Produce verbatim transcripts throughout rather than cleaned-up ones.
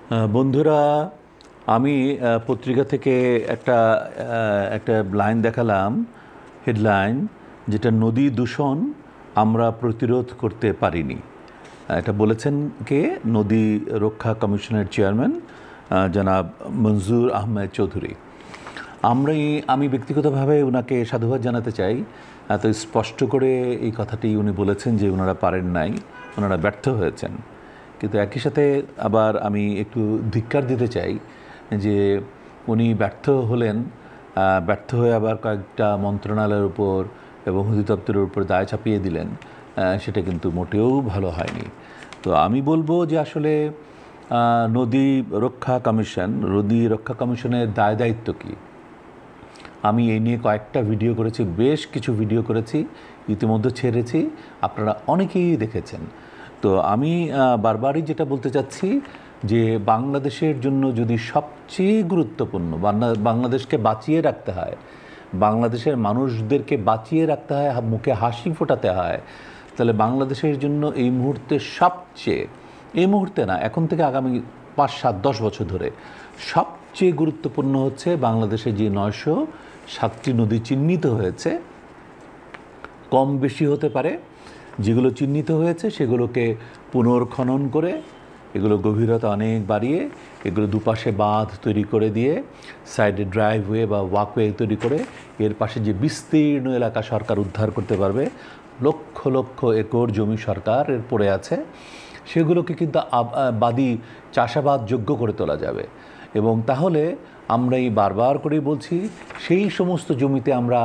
আহ, বন্ধুরা, আমি আহ, পত্রিকা থেকে একটা আহ, একটা লাইন দেখালাম, হেডলাইন, যেটা নদী দূষণ আমরা প্রতিরোধ করতে পারিনি। আহ, এটা বলেছেন কে? নদী রক্ষা কমিশনের চেয়ারম্যান আহ, জনাব মনজুর আহমেদ চৌধুরী। আমরা আমি ব্যক্তিগতভাবে ওনাকে সাধুবাদ জানাতে চাই। এত স্পষ্ট করে এই কথাটি উনি বলেছেন যে ওনারা পারেন নাই, ওনারা ব্যর্থ হয়েছেন। কিন্তু একই সাথে আবার আমি একটু ধিক্কার দিতে চাই যে উনি ব্যর্থ হলেন, আহ, ব্যর্থ হয়ে আবার কয়েকটা মন্ত্রণালয়ের উপর এবং অধিদপ্তরের উপর দায় চাপিয়ে দিলেন। আহ, সেটা কিন্তু মোটেও ভালো হয়নি। তো আমি বলবো যে আসলে আহ, নদী রক্ষা কমিশন নদী রক্ষা কমিশনের দায় দায়িত্ব কী। আমি এই নিয়ে কয়েকটা ভিডিও করেছি, বেশ কিছু ভিডিও করেছি, ইতিমধ্যে ছেড়েছি, আপনারা অনেকেই দেখেছেন। তো আমি বারবারই যেটা বলতে চাচ্ছি যে বাংলাদেশের জন্য যদি সবচেয়ে গুরুত্বপূর্ণ, বাংলাদেশকে বাঁচিয়ে রাখতে হয়, বাংলাদেশের মানুষদেরকে বাঁচিয়ে রাখতে হয়, মুখে হাসি ফোটাতে হয়, তাহলে বাংলাদেশের জন্য এই মুহূর্তে সবচেয়ে, এই মুহূর্তে না, এখন থেকে আগামী পাঁচ সাত দশ বছর ধরে সবচেয়ে গুরুত্বপূর্ণ হচ্ছে বাংলাদেশে যে নয়শো সাতটি নদী চিহ্নিত হয়েছে, কম বেশি হতে পারে, যেগুলো চিহ্নিত হয়েছে সেগুলোকে পুনর্খনন করে, এগুলো গভীরতা অনেক বাড়িয়ে, এগুলো দুপাশে বাঁধ তৈরি করে দিয়ে, সাইডে ড্রাইভওয়ে বা ওয়াকওয়ে তৈরি করে এর পাশে যে বিস্তীর্ণ এলাকা সরকার উদ্ধার করতে পারবে, লক্ষ লক্ষ একর জমি সরকারের পড়ে আছে, সেগুলোকে কিন্তু বাদি চাষাবাদ যোগ্য করে তোলা যাবে। এবং তাহলে আমরা এই বারবার করেই বলছি, সেই সমস্ত জমিতে আমরা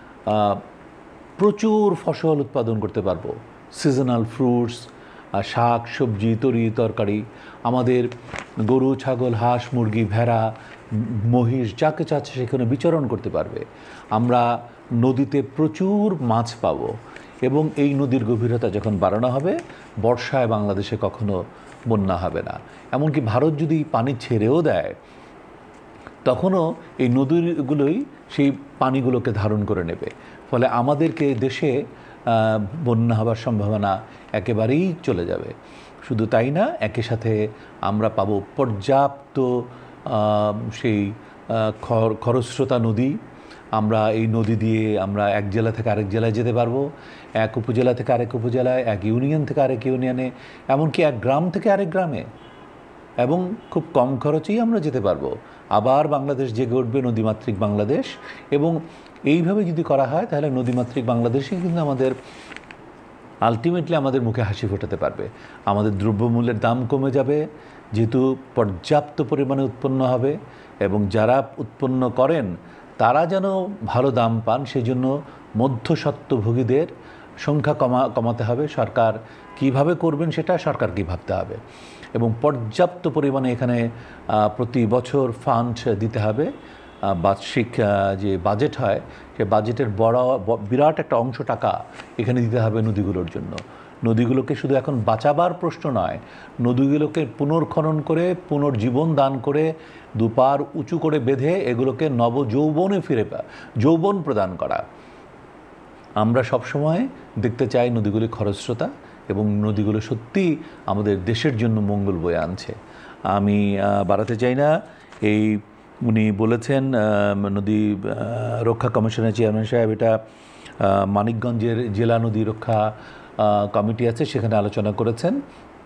প্রচুর ফসল উৎপাদন করতে পারবো, সিজনাল ফ্রুটস, শাক সবজি, তরি তরকারি, আমাদের গরু ছাগল হাঁস মুরগি ভেড়া মহিষ যাকে চাচ্ছে সেখানে বিচরণ করতে পারবে। আমরা নদীতে প্রচুর মাছ পাবো এবং এই নদীর গভীরতা যখন বাড়ানো হবে, বর্ষায় বাংলাদেশে কখনো বন্যা হবে না। এমনকি ভারত যদি পানি ছেড়েও দেয়, তখনও এই নদীগুলোই সেই পানিগুলোকে ধারণ করে নেবে। ফলে আমাদেরকে দেশে বন্যা হবার সম্ভাবনা একেবারেই চলে যাবে। শুধু তাই না, একই সাথে আমরা পাবো পর্যাপ্ত সেই খরস্রোতা নদী। আমরা এই নদী দিয়ে আমরা এক জেলা থেকে আরেক জেলায় যেতে পারবো, এক উপজেলা থেকে আরেক উপজেলায়, এক ইউনিয়ন থেকে আরেক ইউনিয়নে, এমনকি এক গ্রাম থেকে আরেক গ্রামে, এবং খুব কম খরচেই আমরা যেতে পারবো। আবার বাংলাদেশ জেগে উঠবে, নদীমাতৃক বাংলাদেশ। এবং এইভাবে যদি করা হয় তাহলে নদীমাতৃক বাংলাদেশই কিন্তু আমাদের আলটিমেটলি আমাদের মুখে হাসি ফোটাতে পারবে। আমাদের দ্রব্যমূল্যের দাম কমে যাবে, যেহেতু পর্যাপ্ত পরিমাণে উৎপন্ন হবে, এবং যারা উৎপন্ন করেন তারা যেন ভালো দাম পান, সেজন্য মধ্যস্বত্বভোগীদের সংখ্যা কমা কমাতে হবে। সরকার কিভাবে করবেন সেটা সরকারকেই ভাবতে হবে, এবং পর্যাপ্ত পরিমাণে এখানে প্রতি বছর ফান্ড দিতে হবে। বার্ষিক যে বাজেট হয়, সে বাজেটের বড় বিরাট একটা অংশ টাকা এখানে দিতে হবে নদীগুলোর জন্য। নদীগুলোকে শুধু এখন বাঁচাবার প্রশ্ন নয়, নদীগুলোকে পুনর্খনন করে, পুনর্জীবন দান করে, দুপার উঁচু করে বেঁধে এগুলোকে নবযৌবনে ফিরে পা যৌবন প্রদান করা। আমরা সবসময় দেখতে চাই নদীগুলি খরস্রোতা, এবং নদীগুলো সত্যি আমাদের দেশের জন্য মঙ্গল বয়ে আনছে। আমি বাড়াতে চাই না। এই উনি বলেছেন, নদী রক্ষা কমিশনের চেয়ারম্যান সাহেব, এটা মানিকগঞ্জের জেলা নদী রক্ষা কমিটি আছে, সেখানে আলোচনা করেছেন।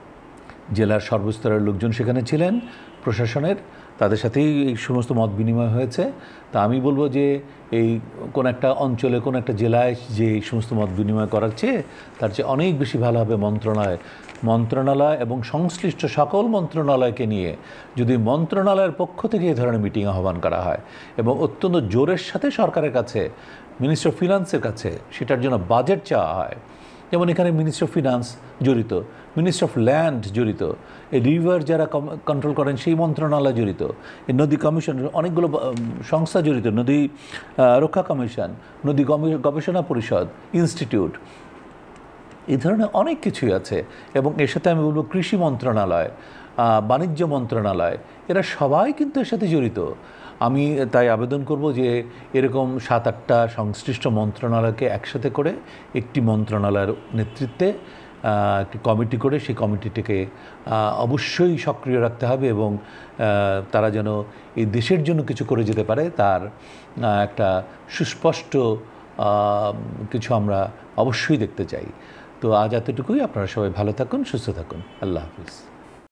জেলার সর্বস্তরের লোকজন সেখানে ছিলেন, প্রশাসনের, তাদের সাথেই এই সমস্ত মত বিনিময় হয়েছে। তা আমি বলবো যে এই কোন একটা অঞ্চলে, কোন একটা জেলায় যে এই সমস্ত মত বিনিময় করার চেয়ে, তার চেয়ে অনেক বেশি ভালো হবে মন্ত্রণালয় মন্ত্রণালয় এবং সংশ্লিষ্ট সকল মন্ত্রণালয়কে নিয়ে যদি মন্ত্রণালয়ের পক্ষ থেকে এই ধরনের মিটিং আহ্বান করা হয়, এবং অত্যন্ত জোরের সাথে সরকারের কাছে, মিনিস্টার অফ ফিনান্সের কাছে সেটার জন্য বাজেট চাওয়া হয়। যেমন এখানে মিনিস্টার অফ ফিনান্স জড়িত, মিনিস্টার অফ ল্যান্ড জড়িত, এই রিভার যারা কন্ট্রোল করেন সেই মন্ত্রণালয় জড়িত, এই নদী কমিশন, অনেকগুলো সংস্থা জড়িত, নদী রক্ষা কমিশন, নদী গবেষণা পরিষদ, ইনস্টিটিউট, এই ধরনের অনেক কিছুই আছে। এবং এর সাথে আমি বলবো কৃষি মন্ত্রণালয়, বাণিজ্য মন্ত্রণালয়, এরা সবাই কিন্তু এর সাথে জড়িত। আমি তাই আবেদন করব যে এরকম সাত আটটা সংশ্লিষ্ট মন্ত্রণালয়কে একসাথে করে একটি মন্ত্রণালয়ের নেতৃত্বে একটি কমিটি করে সেই কমিটিটিকে অবশ্যই সক্রিয় রাখতে হবে এবং তারা যেন এই দেশের জন্য কিছু করে যেতে পারে তার একটা সুস্পষ্ট কিছু আমরা অবশ্যই দেখতে চাই। তো আজ এতটুকুই। আপনারা সবাই ভালো থাকুন, সুস্থ থাকুন। আল্লাহ হাফিজ।